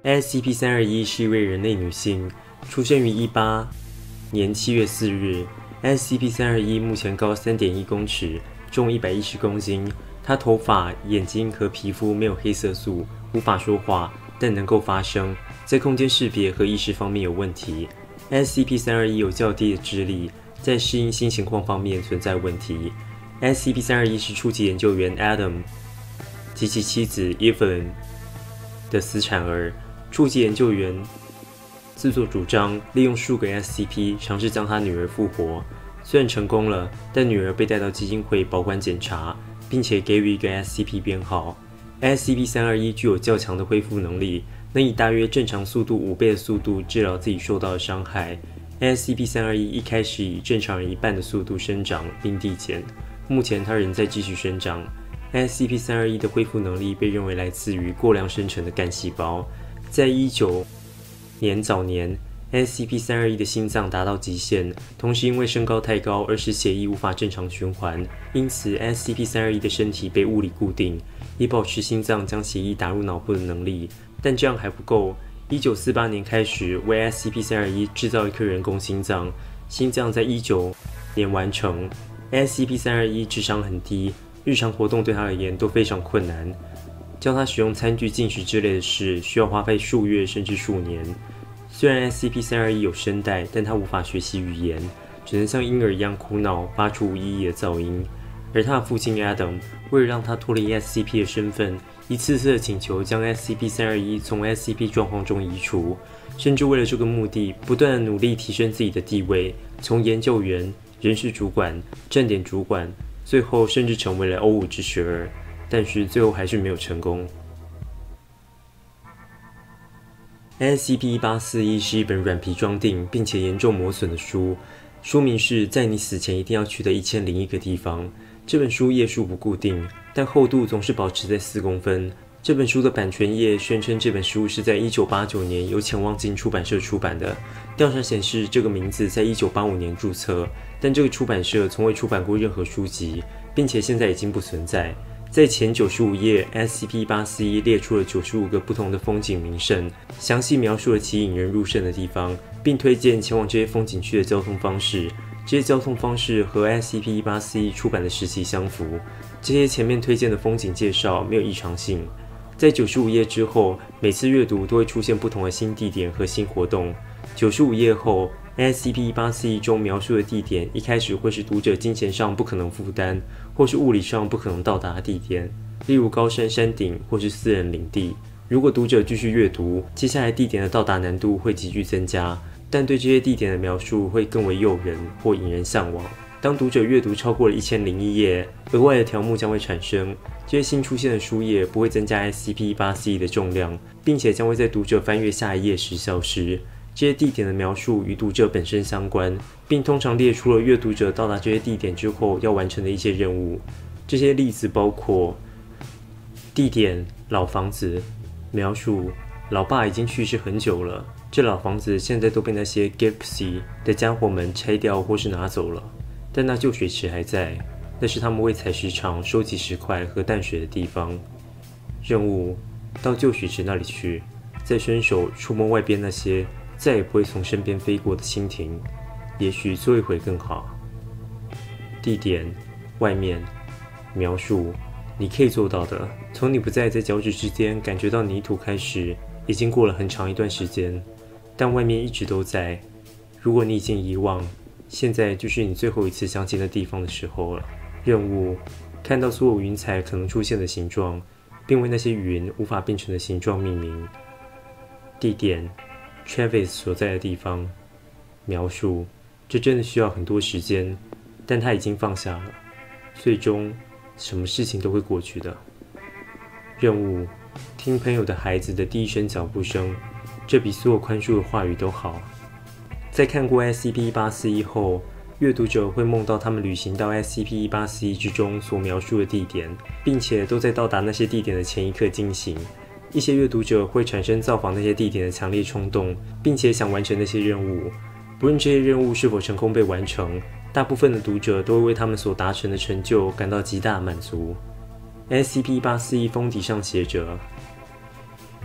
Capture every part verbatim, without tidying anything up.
：S C P 三二一 是一位人类女性，出生于一八年七月四日。S C P 三二一 目前高 三点一公尺，重一百一十公斤。她头发、眼睛和皮肤没有黑色素，无法说话，但能够发声。在空间识别和意识方面有问题。S C P 三二一 有较低的智力，在适应新情况方面存在问题。S C P 三二一 是初级研究员 Adam 及其妻子 Evelyn 的死产儿。初级研究员自作主张利用数个 S C P 尝试将他女儿复活，虽然成功了，但女儿被带到基金会保管检查，并且给予一个 S C P 编号。S C P 三二一 具有较强的恢复能力，能以大约正常速度五倍的速度治疗自己受到的伤害。S C P 三二一 一开始以正常人一半的速度生长并递减，目前它仍在继续生长。S C P 三二一 的恢复能力被认为来自于过量生成的干细胞。在一九年早年 ，S C P 三二一 的心脏达到极限，同时因为身高太高而使血液无法正常循环，因此 S C P 三二一 的身体被物理固定，以保持心脏将血液打入脑部的能力。但这样还不够。一九四八年开始为 S C P 三二一 制造一颗人工心脏，心脏在一九年完成。S C P 三二一 智商很低，日常活动对他而言都非常困难。教他使用餐具、进食之类的事，需要花费数月甚至数年。虽然 S C P 三二一 有声带，但他无法学习语言，只能像婴儿一样哭闹，发出无意义的噪音。而他的父亲 Adam 为了让他脱离 S C P 的身份，一次次的请求将 S C P 三二一 从 S C P 状况中移除，甚至为了这个目的，不断的努力提升自己的地位，从研究员、人事主管、站点主管，最后甚至成为了 O 五之学儿。但是最后还是没有成功。S C P 一八四一 是一本软皮装订并且严重磨损的书，书名是在你死前一定要去的一千零一个地方。这本书页数不固定，但厚度总是保持在四公分。这本书的版权页宣称这本书是在一九八九年由前望镜出版社出版的。调查显示，这个名字在一九八五年注册，但这个出版社从未出版过任何书籍，并且现在已经不存在。在前九十五页 ，S C P 一八四一 列出了九十五个不同的风景名胜，详细描述了其引人入胜的地方，并推荐前往这些风景区的交通方式。这些交通方式和 S C P 一八四一 出版的时期相符。这些前面推荐的风景介绍没有异常性。在九十五页之后，每次阅读都会出现不同的新地点和新活动。九十五页后 ，S C P 一八四一 中描述的地点一开始会是读者金钱上不可能负担，或是物理上不可能到达的地点，例如高山山顶或是私人领地。如果读者继续阅读，接下来地点的到达难度会急剧增加，但对这些地点的描述会更为诱人或引人向往。当读者阅读超过了一千零一页，额外的条目将会产生。这些新出现的书页不会增加 S C P 一八四一 的重量，并且将会在读者翻阅下一页时消失。这些地点的描述与读者本身相关，并通常列出了阅读者到达这些地点之后要完成的一些任务。这些例子包括：地点老房子，描述老爸已经去世很久了，这老房子现在都被那些 Gypsy 的家伙们拆掉或是拿走了，但那旧水池还在，那是他们为采石场收集石块和淡水的地方。任务到旧水池那里去，再伸手触摸外边那些再也不会从身边飞过的蜻蜓，也许做一回更好。地点外面，描述你可以做到的。从你不再在脚趾之间感觉到泥土开始，已经过了很长一段时间，但外面一直都在。如果你已经遗忘，现在就是你最后一次想起那地方的时候了。任务看到所有云彩可能出现的形状，并为那些云无法变成的形状命名。地点Travis 所在的地方，描述这真的需要很多时间，但他已经放下了。最终，什么事情都会过去的。任务听朋友的孩子的第一声脚步声，这比所有宽恕的话语都好。在看过 S C P 一八四一 后，阅读者会梦到他们旅行到 S C P 一八四一 之中所描述的地点，并且都在到达那些地点的前一刻进行。一些阅读者会产生造访那些地点的强烈冲动，并且想完成那些任务。不论这些任务是否成功被完成，大部分的读者都会为他们所达成的成就感到极大的满足。S C P 一八四一 封底上写着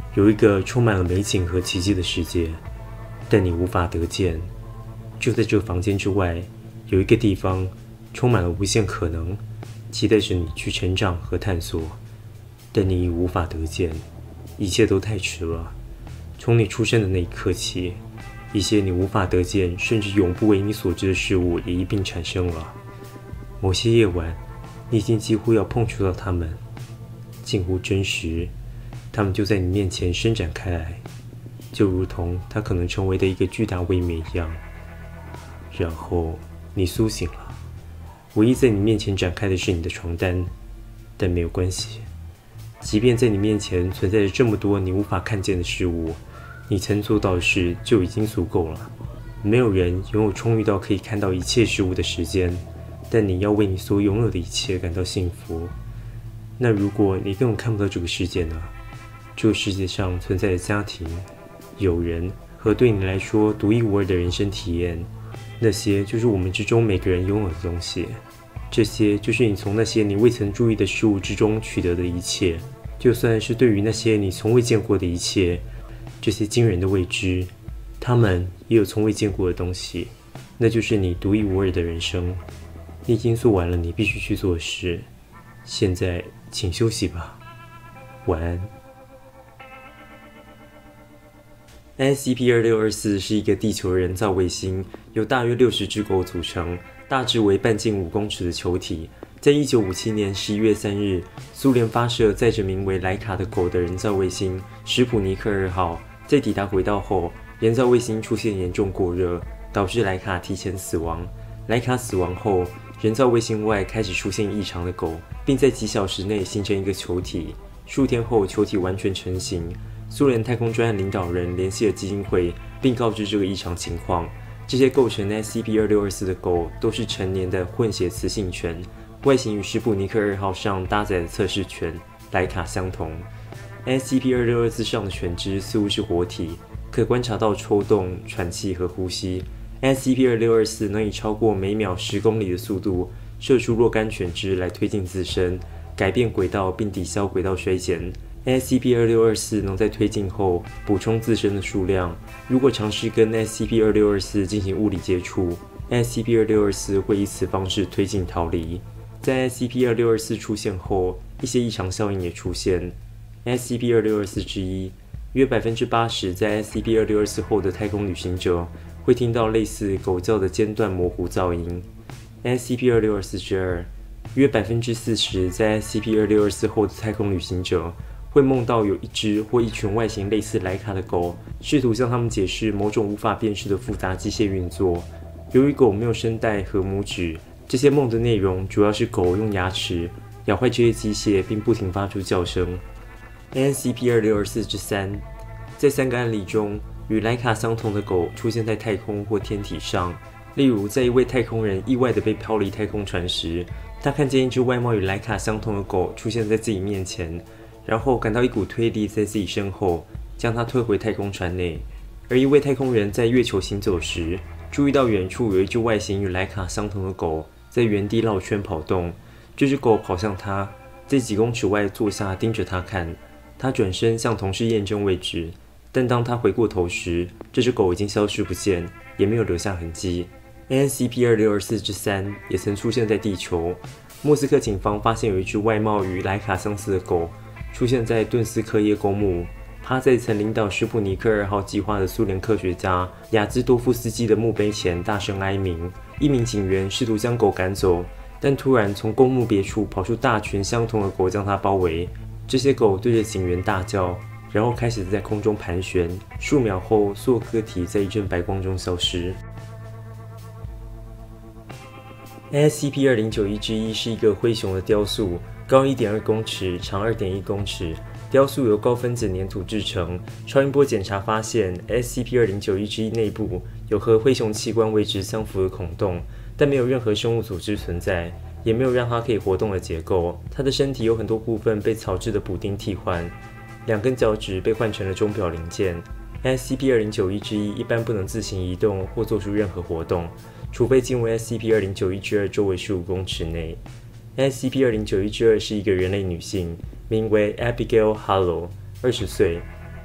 有一个充满了美景和奇迹的世界，但你无法得见。就在这房间之外，有一个地方充满了无限可能，期待着你去成长和探索，但你已无法得见，一切都太迟了。从你出生的那一刻起，一些你无法得见甚至永不为你所知的事物也一并产生了。某些夜晚，你已经几乎要碰触到它们，近乎真实，它们就在你面前伸展开来，就如同它可能成为的一个巨大卫冕一样。然后你苏醒了，唯一在你面前展开的是你的床单，但没有关系，即便在你面前存在着这么多你无法看见的事物，你曾做到的事就已经足够了。没有人拥有充裕到可以看到一切事物的时间，但你要为你所拥有的一切感到幸福。那如果你根本看不到这个世界呢？这个世界上存在着家庭、友人和对你来说独一无二的人生体验，那些就是我们之中每个人拥有的东西。这些就是你从那些你未曾注意的事物之中取得的一切，就算是对于那些你从未见过的一切，这些惊人的未知，他们也有从未见过的东西，那就是你独一无二的人生。你已经做完了你必须去做的事，现在请休息吧，晚安。S C P 二六二四 是一个地球人造卫星，由大约六十只狗组成，大致为半径五公尺的球体。在一九五七年十一月三日，苏联发射载着名为莱卡的狗的人造卫星史普尼克二号。在抵达轨道后，人造卫星出现严重过热，导致莱卡提前死亡。莱卡死亡后，人造卫星外开始出现异常的狗，并在几小时内形成一个球体。数天后，球体完全成型。苏联太空专案领导人联系了基金会，并告知这个异常情况。这些构成 S C P 二六二四 的狗都是成年的混血雌性犬，外形与史普尼克二号上搭载的测试犬莱卡相同。S C P 二六二四 上的犬只似乎是活体，可观察到抽动、喘气和呼吸。S C P 二六二四 能以超过每秒十公里的速度射出若干犬只来推进自身，改变轨道并抵消轨道衰减。S C P 二六二四 能在推进后补充自身的数量。如果尝试跟 S C P 二六二四 进行物理接触， S C P 二六二四 会以此方式推进逃离。在 S C P 二六二四 出现后，一些异常效应也出现。S C P 二六二四 之一，约 百分之八十 在 S C P 二六二四 后的太空旅行者会听到类似狗叫的间断模糊噪音。S C P 二六二四 之二，约 百分之四十 在 S C P 二六二四 后的太空旅行者会梦到有一只或一群外形类似莱卡的狗，试图向他们解释某种无法辨识的复杂机械运作。由于狗没有声带和拇指，这些梦的内容主要是狗用牙齿咬坏这些机械，并不停发出叫声。S C P 二六二四 之三，在三个案例中，与莱卡相同的狗出现在太空或天体上。例如，在一位太空人意外地被抛离太空船时，他看见一只外貌与莱卡相同的狗出现在自己面前，然后感到一股推力在自己身后，将他推回太空船内。而一位太空人在月球行走时，注意到远处有一只外形与莱卡相同的狗在原地绕圈跑动。这只狗跑向他，在几公尺外坐下，盯着他看。他转身向同事验证位置，但当他回过头时，这只狗已经消失不见，也没有留下痕迹。S C P 二六二四 之三也曾出现在地球。莫斯科警方发现有一只外貌与莱卡相似的狗出现在顿斯克耶公墓。他在曾领导史普尼克二号计划的苏联科学家雅兹多夫斯基的墓碑前大声哀鸣。一名警员试图将狗赶走，但突然从公墓别处跑出大群相同的狗将他包围。这些狗对着警员大叫，然后开始在空中盘旋。数秒后，所有个体在一阵白光中消失。S C P 二零九一 之一是一个灰熊的雕塑，高 一点二公尺，长 二点一公尺。雕塑由高分子粘土制成。超音波检查发现 S C P 二零九一 之一内部有和灰熊器官位置相符的孔洞，但没有任何生物组织存在，也没有让它可以活动的结构。它的身体有很多部分被草制的补丁替换，两根脚趾被换成了钟表零件。S C P 二零九一 之一一般不能自行移动或做出任何活动，除非进入 S C P 二零九一 之二周围十五公尺内。S C P 二零九一 之二是一个人类女性，名为 Abigail Hollow， 二十岁。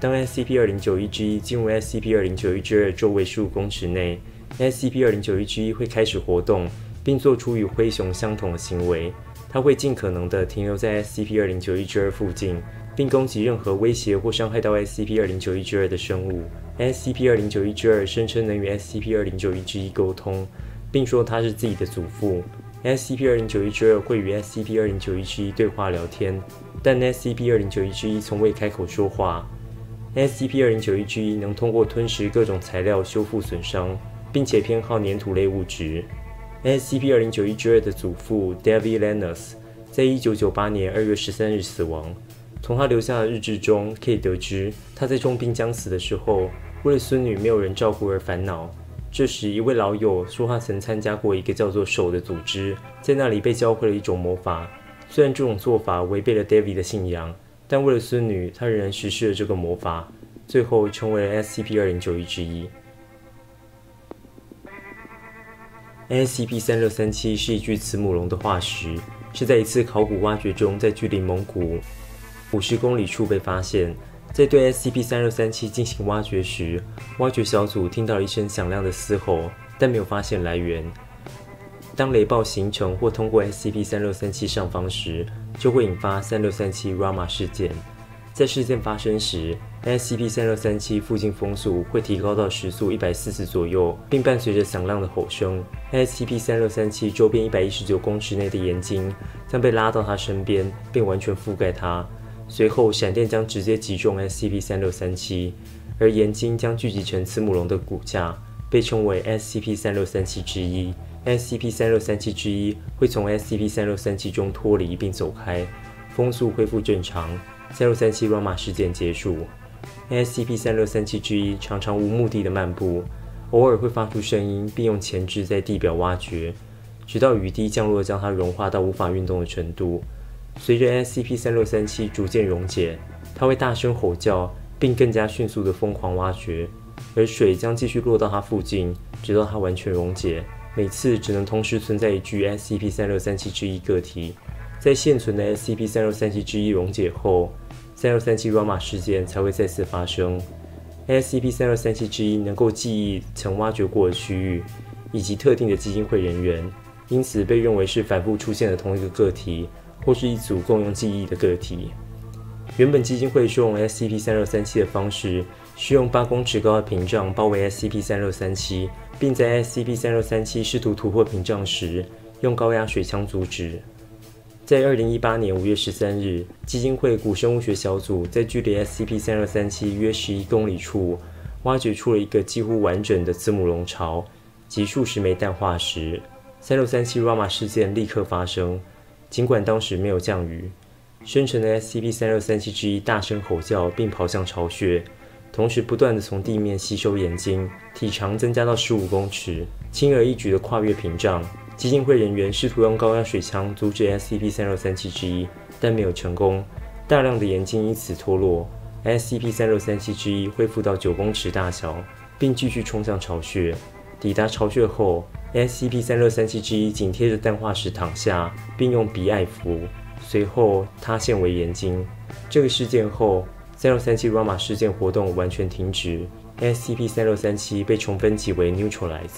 当 S C P 二零九一 之一 进入 S C P 二零九一 之二周围十五公尺内 ，S C P 二零九一 之一 会开始活动，并做出与灰熊相同的行为。它会尽可能地停留在 S C P 二零九一 之二附近，并攻击任何威胁或伤害到 S C P 二零九一 之二的生物。S C P 二零九一 之二声称能与 S C P 二零九一 之一沟通，并说他是自己的祖父。S C P 二零九一 之二会与 S C P 二零九一 之一对话聊天，但 S C P 二零九一 之一从未开口说话。S C P 二零九一 之一能通过吞食各种材料修复损伤，并且偏好粘土类物质。S C P 二零九一 之二的祖父 David Lennox 在一九九八年二月十三日死亡。从他留下的日志中可以得知，他在重病将死的时候，为了孙女没有人照顾而烦恼。这时，一位老友说他曾参加过一个叫做手的组织，在那里被教会了一种魔法。虽然这种做法违背了 David 的信仰，但为了孙女，他仍然实施了这个魔法，最后成为了 S C P 二零九一 之一。S C P 三六三七 是一具慈母龙的化石，是在一次考古挖掘中，在距离蒙古五十公里处被发现。在对 S C P 三六三七 进行挖掘时，挖掘小组听到了一声响亮的嘶吼，但没有发现来源。当雷暴形成或通过 S C P 三六三七 上方时，就会引发三六三七 Rama 事件。在事件发生时 ，S C P 三六三七 附近风速会提高到时速一百四十左右，并伴随着响亮的吼声。S C P 三六三七 周边一百一十九公尺内的岩晶将被拉到它身边，并完全覆盖它。随后，闪电将直接击中 S C P 三六三七，而岩晶将聚集成慈母龙的骨架，被称为 S C P 三六三七 之一。S C P 三六三七 之一会从 S C P 三六三七 中脱离并走开，风速恢复正常。三六三七 Rama 事件结束。S C P 三六三七 之一常常无目的的漫步，偶尔会发出声音，并用前肢在地表挖掘，直到雨滴降落将它融化到无法运动的程度。随着 S C P 三六三七 逐渐溶解，它会大声吼叫，并更加迅速地疯狂挖掘，而水将继续落到它附近，直到它完全溶解。每次只能同时存在一具 S C P 三六三七 之一个体。在现存的 S C P 三六三七 之一溶解后，三六三七 Rama 事件才会再次发生。S C P 三六三七 之一能够记忆曾挖掘过的区域以及特定的基金会人员，因此被认为是反复出现的同一个个体，或是一组共用记忆的个体。原本基金会收容 S C P 三六三七 的方式是用八公尺高的屏障包围 S C P 三六三七，并在 S C P 三六三七 试图突破屏障时，用高压水枪阻止。在二零一八年五月十三日，基金会古生物学小组在距离 S C P 三六三七 约十一公里处，挖掘出了一个几乎完整的慈母龙巢及数十枚氮化石。三六三七 Rama 事件立刻发生，尽管当时没有降雨。生成的 S C P 三六三七 之一大声吼叫，并跑向巢穴，同时不断地从地面吸收盐晶，体长增加到十五公尺，轻而易举地跨越屏障。基金会人员试图用高压水枪阻止 S C P 三六三七 之一，但没有成功。大量的盐晶因此脱落 ，S C P 三六三七 之一恢复到九公尺大小，并继续冲向巢穴。抵达巢穴后 ，S C P 三六三七 之一紧贴着氮化石躺下，并用鼻艾服，随后塌陷为盐晶。这个事件后，三六三七 Rama 事件活动完全停止 ，S C P 三六三七 被重分级为 Neutralize。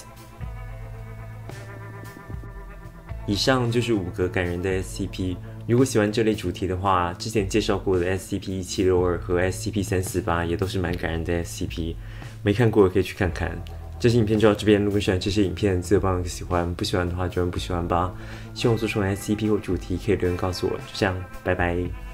以上就是五个感人的 S C P。如果喜欢这类主题的话，之前介绍过的 S C P 一七六二和 S C P 三四八也都是蛮感人的 S C P， 没看过的可以去看看。这期影片就到这边，如果喜欢这些影片，记得帮我个喜欢，不喜欢的话就按不喜欢吧。希望做出来 S C P 或主题可以留言告诉我。就这样，拜拜。